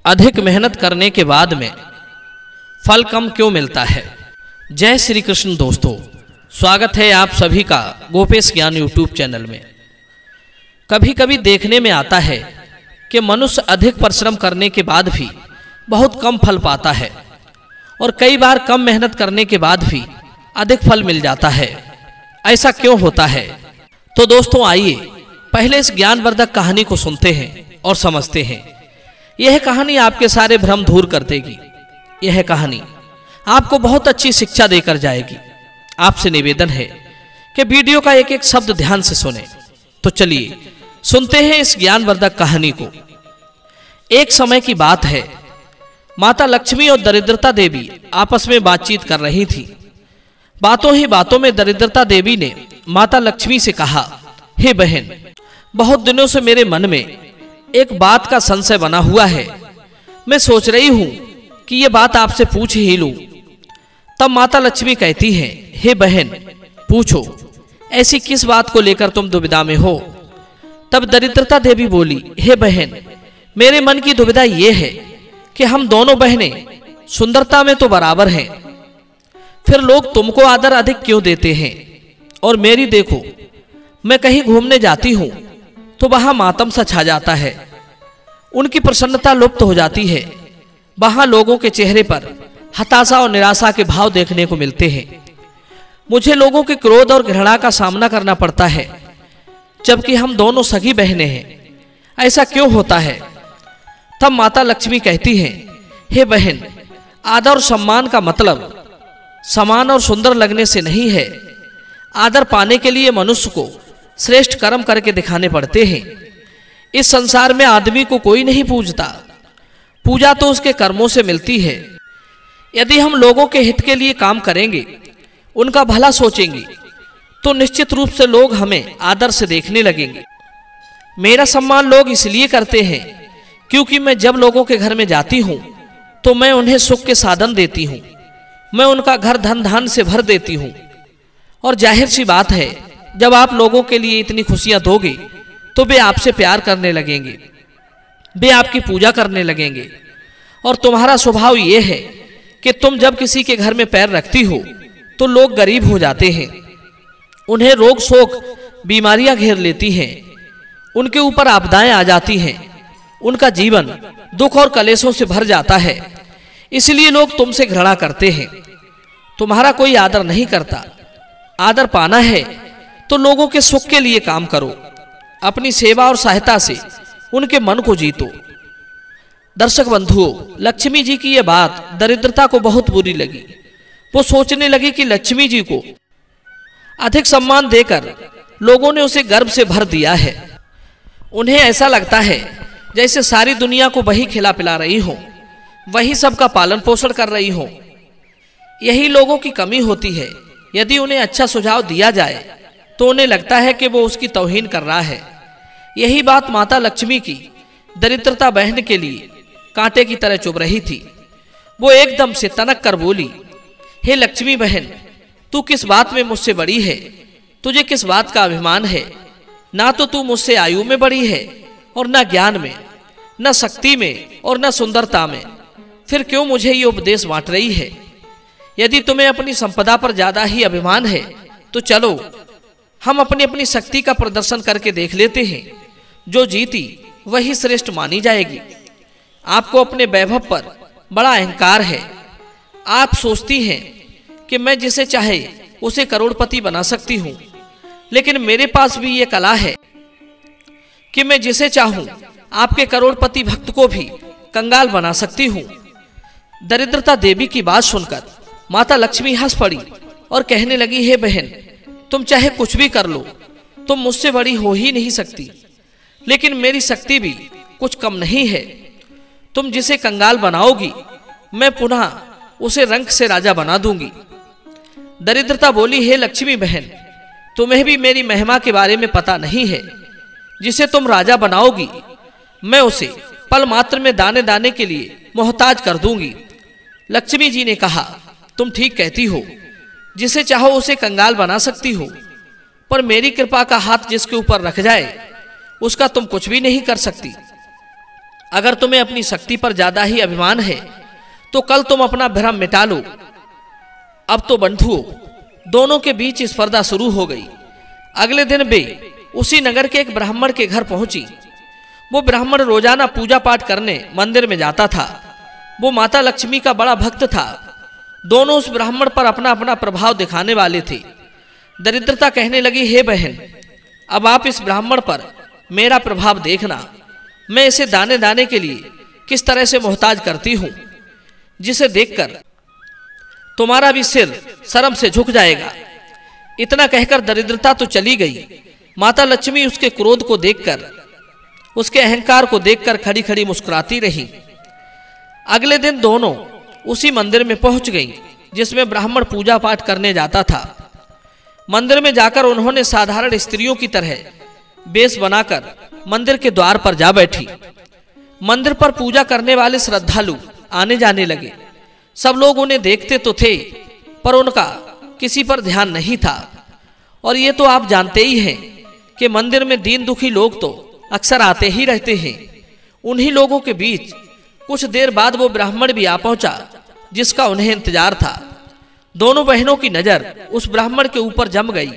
अधिक मेहनत करने के बाद में फल कम क्यों मिलता है। जय श्री कृष्ण दोस्तों, स्वागत है आप सभी का गोपेश ज्ञान यूट्यूब चैनल में। कभी कभी देखने में आता है कि मनुष्य अधिक परिश्रम करने के बाद भी बहुत कम फल पाता है और कई बार कम मेहनत करने के बाद भी अधिक फल मिल जाता है। ऐसा क्यों होता है? तो दोस्तों आइए पहले इस ज्ञानवर्धक कहानी को सुनते हैं और समझते हैं। यह कहानी आपके सारे भ्रम दूर कर देगी। यह कहानी आपको बहुत अच्छी शिक्षा देकर जाएगी। आपसे निवेदन है कि वीडियो का एक एक शब्द ध्यान से सुने। तो चलिए सुनते हैं इस ज्ञानवर्धक कहानी को। एक समय की बात है, माता लक्ष्मी और दरिद्रता देवी आपस में बातचीत कर रही थी। बातों ही बातों में दरिद्रता देवी ने माता लक्ष्मी से कहा, हे बहन, बहुत दिनों से मेरे मन में एक बात का संशय बना हुआ है। मैं सोच रही हूं कि यह बात आपसे पूछ ही लूं। तब माता लक्ष्मी कहती हैं, हे बहन, पूछो, ऐसी किस बात को लेकर तुम दुविधा में हो? तब दरिद्रता देवी बोली, हे बहन, मेरे मन की दुविधा यह है कि हम दोनों बहनें सुंदरता में तो बराबर हैं, फिर लोग तुमको आदर अधिक क्यों देते हैं? और मेरी देखो, मैं कहीं घूमने जाती हूं तो वहां मातम सा छा जाता है, उनकी प्रसन्नता लुप्त हो जाती है। वहां लोगों के चेहरे पर हताशा और निराशा के भाव देखने को मिलते हैं। मुझे लोगों के क्रोध और घृणा का सामना करना पड़ता है, जबकि हम दोनों सगी बहनें हैं। ऐसा क्यों होता है? तब माता लक्ष्मी कहती हैं, हे बहन, आदर और सम्मान का मतलब समान और सुंदर लगने से नहीं है। आदर पाने के लिए मनुष्य को श्रेष्ठ कर्म करके दिखाने पड़ते हैं। इस संसार में आदमी को कोई नहीं पूजता, पूजा तो उसके कर्मों से मिलती है। यदि हम लोगों के हित के लिए काम करेंगे, उनका भला सोचेंगे, तो निश्चित रूप से लोग हमें आदर से देखने लगेंगे। मेरा सम्मान लोग इसलिए करते हैं क्योंकि मैं जब लोगों के घर में जाती हूँ तो मैं उन्हें सुख के साधन देती हूँ। मैं उनका घर धन धान से भर देती हूँ। और जाहिर सी बात है, जब आप लोगों के लिए इतनी खुशियां दोगे तो वे आपसे प्यार करने लगेंगे, वे आपकी पूजा करने लगेंगे। और तुम्हारा स्वभाव यह है कि तुम जब किसी के घर में पैर रखती हो तो लोग गरीब हो जाते हैं, उन्हें रोग शोक बीमारियां घेर लेती हैं, उनके ऊपर आपदाएं आ जाती हैं, उनका जीवन दुख और कलेशों से भर जाता है। इसलिए लोग तुमसे घृणा करते हैं, तुम्हारा कोई आदर नहीं करता। आदर पाना है तो लोगों के सुख के लिए काम करो, अपनी सेवा और सहायता से उनके मन को जीतो। दर्शक बंधुओं, लक्ष्मी जी की यह बात दरिद्रता को बहुत बुरी लगी। वो सोचने लगी कि लक्ष्मी जी को अधिक सम्मान देकर लोगों ने उसे गर्व से भर दिया है। उन्हें ऐसा लगता है जैसे सारी दुनिया को वही खिला पिला रही हो, वही सबका पालन पोषण कर रही हो। यही लोगों की कमी होती है। यदि उन्हें अच्छा सुझाव दिया जाए तो उन्हें लगता है कि वो उसकी तौहीन कर रहा है। यही बात माता लक्ष्मी की दरिद्रता बहन के लिए कांटे की तरह चुभ रही थी। वो एकदम से तनक कर बोली, हे लक्ष्मी बहन, तू किस बात में मुझसे बड़ी है? तुझे किस बात का अभिमान है? ना तो तू मुझसे आयु में बड़ी है और ना ज्ञान में, न शक्ति में और न सुंदरता में। फिर क्यों मुझे ये उपदेश बांट रही है? यदि तुम्हें अपनी संपदा पर ज्यादा ही अभिमान है तो चलो हम अपनी अपनी शक्ति का प्रदर्शन करके देख लेते हैं। जो जीती वही श्रेष्ठ मानी जाएगी। आपको अपने वैभव पर बड़ा अहंकार है। आप सोचती हैं कि मैं जिसे चाहे उसे करोड़पति बना सकती हूँ, लेकिन मेरे पास भी ये कला है कि मैं जिसे चाहूं आपके करोड़पति भक्त को भी कंगाल बना सकती हूँ। दरिद्रता देवी की बात सुनकर माता लक्ष्मी हंस पड़ी और कहने लगी, हे बहन, तुम चाहे कुछ भी कर लो, तुम मुझसे बड़ी हो ही नहीं सकती। लेकिन मेरी शक्ति भी कुछ कम नहीं है। तुम जिसे कंगाल बनाओगी, मैं पुनः उसे रंक से राजा बना दूंगी। दरिद्रता बोली, हे लक्ष्मी बहन, तुम्हें भी मेरी महिमा के बारे में पता नहीं है। जिसे तुम राजा बनाओगी, मैं उसे पल मात्र में दाने दाने के लिए मोहताज कर दूंगी। लक्ष्मी जी ने कहा, तुम ठीक कहती हो, जिसे चाहो उसे कंगाल बना सकती हो, पर मेरी कृपा का हाथ जिसके ऊपर रख जाए उसका तुम कुछ भी नहीं कर सकती। अगर तुम्हें अपनी शक्ति पर ज्यादा ही अभिमान है तो कल तुम अपना भ्रम मिटा लो। अब तो बंधुओं, दोनों के बीच स्पर्धा शुरू हो गई। अगले दिन वे उसी नगर के एक ब्राह्मण के घर पहुंची। वो ब्राह्मण रोजाना पूजा पाठ करने मंदिर में जाता था। वो माता लक्ष्मी का बड़ा भक्त था। दोनों उस ब्राह्मण पर अपना अपना प्रभाव दिखाने वाले थे। दरिद्रता कहने लगी, हे बहन, अब आप इस ब्राह्मण पर मेरा प्रभाव देखना। मैं इसे दाने दाने के लिए किस तरह से मोहताज करती हूं, जिसे देखकर तुम्हारा भी सिर शर्म से झुक जाएगा। इतना कहकर दरिद्रता तो चली गई। माता लक्ष्मी उसके क्रोध को देखकर, उसके अहंकार को देखकर खड़ी खड़ी मुस्कुराती रही। अगले दिन दोनों उसी मंदिर में पहुंच गईं जिसमें ब्राह्मण पूजा पाठ करने जाता था। मंदिर में जाकर उन्होंने साधारण स्त्रियों की तरह वेश बनाकर मंदिर के द्वार पर जा बैठी। मंदिर पर पूजा करने वाले श्रद्धालु आने जाने लगे। सब लोग उन्हें देखते तो थे, पर उनका किसी पर ध्यान नहीं था। और ये तो आप जानते ही हैं कि मंदिर में दीन दुखी लोग तो अक्सर आते ही रहते हैं। उन्हीं लोगों के बीच कुछ देर बाद वो ब्राह्मण भी आ पहुंचा जिसका उन्हें इंतजार था। दोनों बहनों की नजर उस ब्राह्मण के ऊपर जम गई।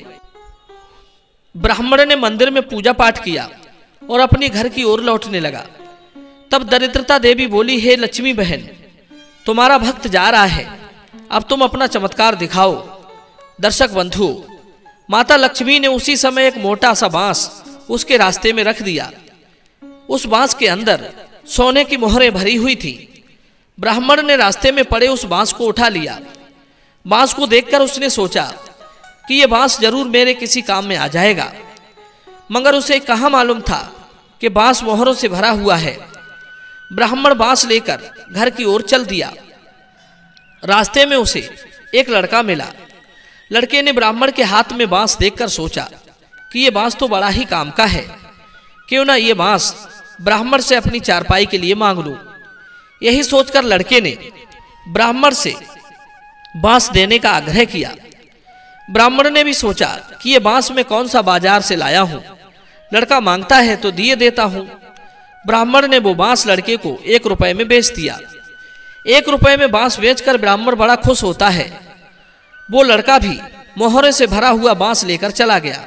ब्राह्मण ने मंदिर में पूजा पाठ किया और अपने घर की ओर लौटने लगा। तब दरिद्रता देवी बोली, हे लक्ष्मी बहन, तुम्हारा भक्त जा रहा है, अब तुम अपना चमत्कार दिखाओ। दर्शक बंधुओं, माता लक्ष्मी ने उसी समय एक मोटा सा बांस उसके रास्ते में रख दिया। उस बांस के अंदर सोने की मोहरें भरी हुई थी। ब्राह्मण ने रास्ते में पड़े उस बांस को उठा लिया। बांस को देखकर उसने सोचा कि यह बांस जरूर मेरे किसी काम में आ जाएगा, मगर उसे कहाँ मालूम था कि बांस मोहरों से भरा हुआ है। ब्राह्मण बांस लेकर घर की ओर चल दिया। रास्ते में उसे एक लड़का मिला। लड़के ने ब्राह्मण के हाथ में बांस देखकर सोचा कि यह बांस तो बड़ा ही काम का है, क्यों ना ये बांस ब्राह्मण से अपनी चारपाई के लिए मांग लूं। यही सोचकर लड़के ने ब्राह्मण से बांस देने का आग्रह किया। ब्राह्मण ने भी सोचा कि ये बांस मैं कौन सा बाजार से लाया हूं, लड़का मांगता है तो दिए देता हूं। ब्राह्मण ने वो बांस लड़के को 1 रुपए में बेच दिया। 1 रुपए में बांस बेचकर ब्राह्मण बड़ा खुश होता है। वो लड़का भी मोहरे से भरा हुआ बांस लेकर चला गया।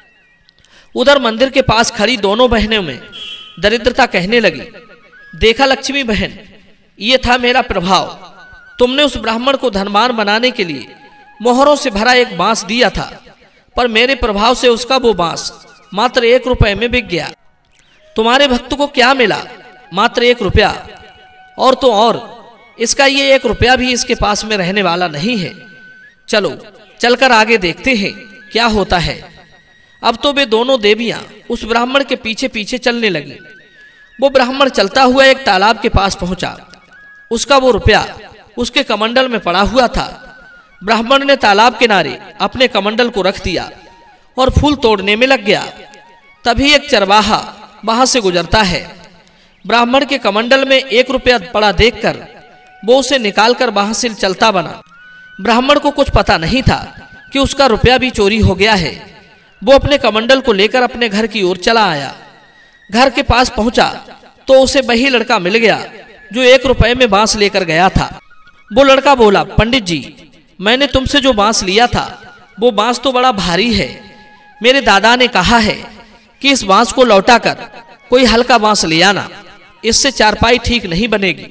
उधर मंदिर के पास खड़ी दोनों बहनों में दरिद्रता कहने लगी, देखा लक्ष्मी बहन, ये था मेरा प्रभाव। तुमने उस ब्राह्मण को धनवान बनाने के लिए मोहरों से भरा एक बांस दिया था, पर मेरे प्रभाव से उसका वो बांस मात्र 1 रुपए में बिक गया। तुम्हारे भक्त को क्या मिला? मात्र 1 रुपया, और तो और इसका ये 1 रुपया भी इसके पास में रहने वाला नहीं है। चलो चलकर आगे देखते हैं क्या होता है। अब तो वे दोनों देवियां उस ब्राह्मण के पीछे पीछे चलने लगी। वो ब्राह्मण चलता हुआ एक तालाब के पास पहुंचा। उसका वो रुपया उसके कमंडल में पड़ा हुआ था। ब्राह्मण ने तालाब किनारे अपने कमंडल को रख दिया और फूल तोड़ने में लग गया। तभी एक चरवाहा वहां से गुजरता है। ब्राह्मण के कमंडल में 1 रुपया पड़ा देखकर वो उसे निकालकर वहां से चलता बना। ब्राह्मण को कुछ पता नहीं था कि उसका रुपया भी चोरी हो गया है। वो अपने कमंडल को लेकर अपने घर की ओर चला आया। घर के पास पहुंचा तो उसे वही लड़का मिल गया जो 1 रुपए में बांस लेकर गया था। वो लड़का बोला, पंडित जी, मैंने तुमसे जो बांस लिया था वो बांस तो बड़ा भारी है। मेरे दादा ने कहा है कि इस बांस को लौटाकर कोई हल्का बांस ले आना, इससे चारपाई ठीक नहीं बनेगी।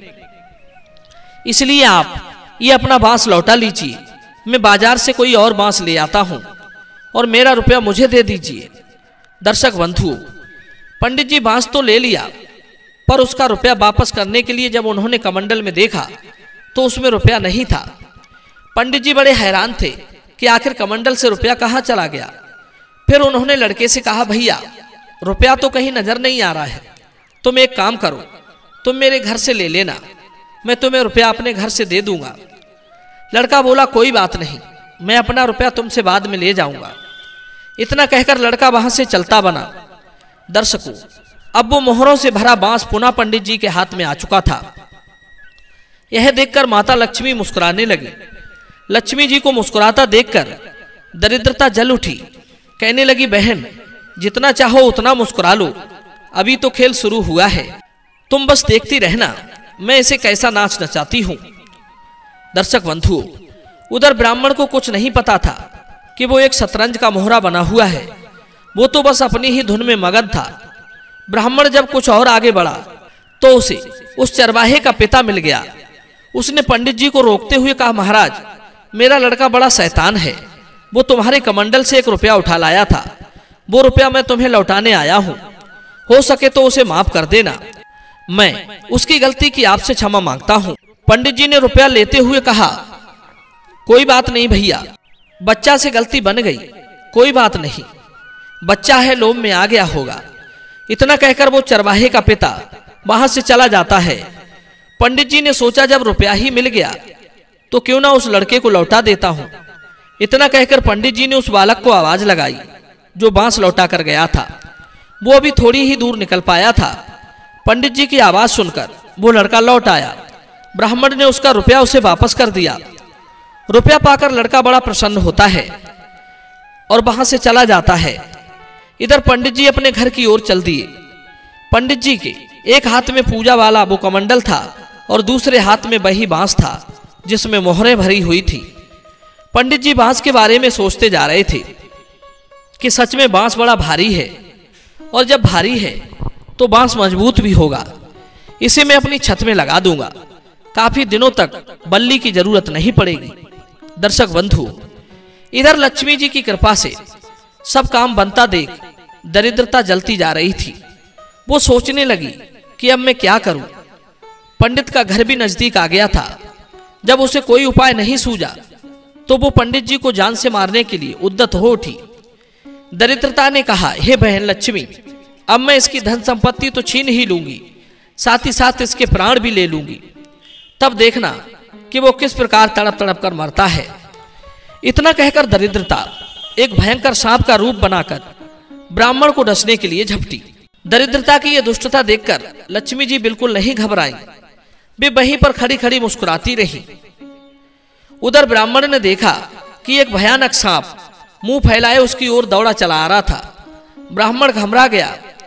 इसलिए आप ये अपना बांस लौटा लीजिए, मैं बाजार से कोई और बांस ले आता हूं और मेरा रुपया मुझे दे दीजिए। दर्शक बंधुओं, पंडित जी बांस तो ले लिया, पर उसका रुपया वापस करने के लिए जब उन्होंने कमंडल में देखा तो उसमें रुपया नहीं था। पंडित जी बड़े हैरान थे कि आखिर कमंडल से रुपया कहाँ चला गया। फिर उन्होंने लड़के से कहा, भैया रुपया तो कहीं नजर नहीं आ रहा है, तुम एक काम करो, तुम मेरे घर से ले लेना, मैं तुम्हें रुपया अपने घर से दे दूंगा। लड़का बोला, कोई बात नहीं, मैं अपना रुपया तुमसे बाद में ले जाऊंगा। इतना कहकर लड़का वहां से चलता बना। दर्शकों, अब वो मोहरों से भरा बांस पुनः पंडित जी के हाथ में आ चुका था। यह देखकर माता लक्ष्मी मुस्कुराने लगी। लक्ष्मी जी को मुस्कुराता देखकर दरिद्रता जल उठी। कहने लगी, बहन जितना चाहो उतना मुस्कुरा लो, अभी तो खेल शुरू हुआ है। तुम बस देखती रहना मैं इसे कैसा नाच नचाती हूं। दर्शक बंधु, उधर ब्राह्मण को कुछ नहीं पता था कि वो एक शतरंज का मोहरा बना हुआ है। वो तो बस अपनी ही धुन में मगन था। ब्राह्मण जब कुछ और आगे बढ़ा तो उसे उस चरवाहे का पिता मिल गया। उसने पंडित जी को रोकते हुए कहा, महाराज, मेरा लड़का बड़ा शैतान है। वो तुम्हारे कमंडल से 1 रुपया उठा लाया था। वो रुपया मैं तुम्हें लौटाने आया हूं। हो सके तो उसे माफ कर देना। मैं उसकी गलती की आपसे क्षमा मांगता हूं। पंडित जी ने रुपया लेते हुए कहा, कोई बात नहीं भैया, बच्चा से गलती बन गई, कोई बात नहीं, बच्चा है, लोभ में आ गया होगा। इतना कहकर वो चरवाहे का पिता वहां से चला जाता है। पंडित जी ने सोचा, जब रुपया ही मिल गया तो क्यों ना उस लड़के को लौटा देता हूं। इतना कहकर पंडित जी ने उस बालक को आवाज लगाई जो बांस लौटा कर गया था। वो अभी थोड़ी ही दूर निकल पाया था। पंडित जी की आवाज सुनकर वो लड़का लौट आया। ब्राह्मण ने उसका रुपया उसे वापस कर दिया। रुपया पाकर लड़का बड़ा प्रसन्न होता है और वहां से चला जाता है। इधर पंडित जी अपने घर की ओर चल दिए। पंडित जी के एक हाथ में पूजा वाला वो कमंडल था और दूसरे हाथ में वही बांस था जिसमें मोहरें भरी हुई थी। पंडित जी बांस के बारे में सोचते जा रहे थे कि सच में बांस बड़ा भारी है, और जब भारी है तो बांस मजबूत भी होगा। इसे मैं अपनी छत में लगा दूंगा, काफी दिनों तक बल्ली की जरूरत नहीं पड़ेगी। दर्शक बंधु, इधर लक्ष्मी जी की कृपा से सब काम बनता देख दरिद्रता जलती जा रही थी। वो सोचने लगी कि अब मैं क्या करूं। पंडित का घर भी नजदीक आ गया था। जब उसे कोई उपाय नहीं सूझा तो वो पंडित जी को जान से मारने के लिए उद्यत हो उठी। दरिद्रता ने कहा, हे बहन लक्ष्मी, अब मैं इसकी धन संपत्ति तो छीन ही लूंगी, साथ ही साथ इसके प्राण भी ले लूंगी। तब देखना कि वो किस प्रकार तड़प तड़प कर मरता है। इतना कहकर दरिद्रता एक भयंकर सांप का रूप बनाकर ब्राह्मण को डसने के लिए झपटी। दरिद्रता की यह दुष्टता देखकर लक्ष्मी जी बिल्कुल नहीं घबराई। वे वहीं पर खड़ी खड़ी मुस्कुराती रही। उधर ब्राह्मण ने देखा कि एक भयानक सांप मुंह फैलाए उसकी ओर दौड़ा चला आ रहा था। ब्राह्मण घबरा गया।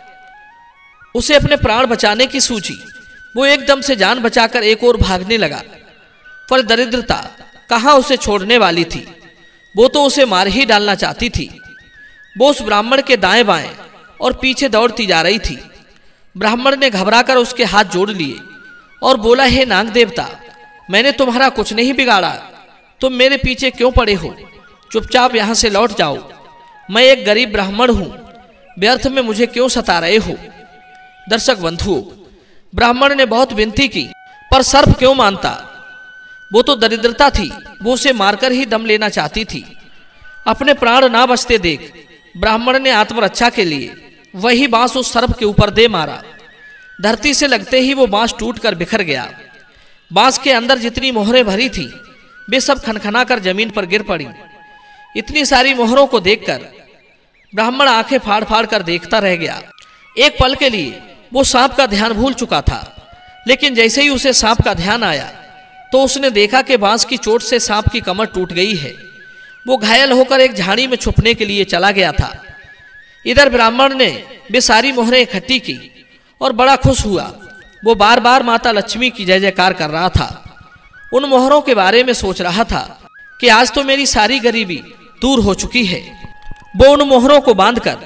उसे अपने प्राण बचाने की सूझी। वो एकदम से जान बचाकर एक ओर भागने लगा, पर दरिद्रता कहां उसे छोड़ने वाली थी। वो तो उसे मार ही डालना चाहती थी। वो उस ब्राह्मण के दाएं बाएं और पीछे दौड़ती जा रही थी। ब्राह्मण ने घबराकर उसके हाथ जोड़ लिए और बोला, हे नाग देवता, मैंने तुम्हारा कुछ नहीं बिगाड़ा, तुम मेरे पीछे क्यों पड़े हो? चुपचाप यहां से लौट जाओ। मैं एक गरीब ब्राह्मण हूं, व्यर्थ में मुझे क्यों सता रहे हो? दर्शक बंधुओं, ब्राह्मण ने बहुत विनती की, पर सर्प क्यों मानता? वो तो दरिद्रता थी, वो उसे मारकर ही दम लेना चाहती थी। अपने प्राण ना बचते देख ब्राह्मण ने आत्मरक्षा के लिए वही बांस उस सर्प के ऊपर दे मारा। धरती से लगते ही वो बांस टूटकर बिखर गया। बांस के अंदर जितनी मोहरें भरी थी वे सब खनखना कर जमीन पर गिर पड़ी। इतनी सारी मोहरों को देखकर ब्राह्मण आंखें फाड़ फाड़ कर देखता रह गया। एक पल के लिए वो सांप का ध्यान भूल चुका था, लेकिन जैसे ही उसे सांप का ध्यान आया तो उसने देखा कि बांस की चोट से सांप की कमर टूट गई है। वो घायल होकर एक झाड़ी में छुपने के लिए चला गया था। इधर ब्राह्मण ने वे सारी मोहरें इकट्ठी की और बड़ा खुश हुआ। वो बार बार माता लक्ष्मी की जय जयकार कर रहा था। उन मोहरों के बारे में सोच रहा था कि आज तो मेरी सारी गरीबी दूर हो चुकी है। वो उन मोहरों को बांधकर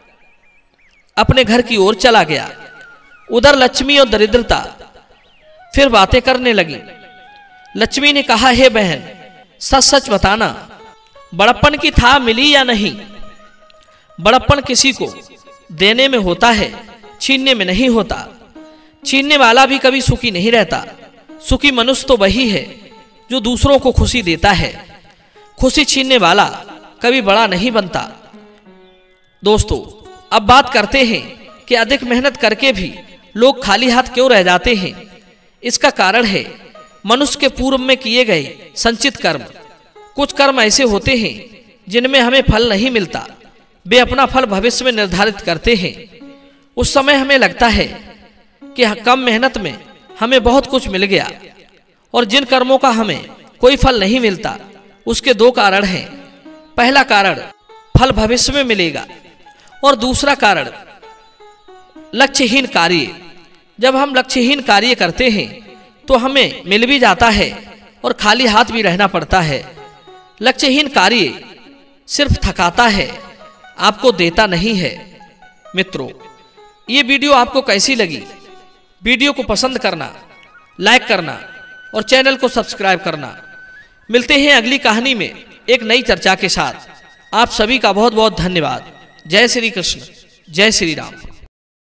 अपने घर की ओर चला गया। उधर लक्ष्मी और दरिद्रता फिर बातें करने लगी। लक्ष्मी ने कहा, हे बहन, सच सच बताना, बड़प्पन की था मिली या नहीं? बड़प्पन किसी को देने में होता है, छीनने में नहीं होता। छीनने वाला भी कभी सुखी नहीं रहता। सुखी मनुष्य तो वही है जो दूसरों को खुशी देता है। खुशी छीनने वाला कभी बड़ा नहीं बनता। दोस्तों, अब बात करते हैं कि अधिक मेहनत करके भी लोग खाली हाथ क्यों रह जाते हैं। इसका कारण है मनुष्य के पूर्व में किए गए संचित कर्म। कुछ कर्म ऐसे होते हैं जिनमें हमें फल नहीं मिलता। वे अपना फल भविष्य में निर्धारित करते हैं। उस समय हमें लगता है कि कम मेहनत में हमें बहुत कुछ मिल गया, और जिन कर्मों का हमें कोई फल नहीं मिलता उसके दो कारण हैं। पहला कारण फल भविष्य में मिलेगा, और दूसरा कारण लक्ष्यहीन कार्य। जब हम लक्ष्यहीन कार्य करते हैं तो हमें मिल भी जाता है और खाली हाथ भी रहना पड़ता है। लक्ष्यहीन कार्य सिर्फ थकाता है, आपको देता नहीं है। मित्रों, ये वीडियो आपको कैसी लगी? वीडियो को पसंद करना, लाइक करना और चैनल को सब्सक्राइब करना। मिलते हैं अगली कहानी में एक नई चर्चा के साथ। आप सभी का बहुत बहुत धन्यवाद। जय श्री कृष्ण, जय श्री राम।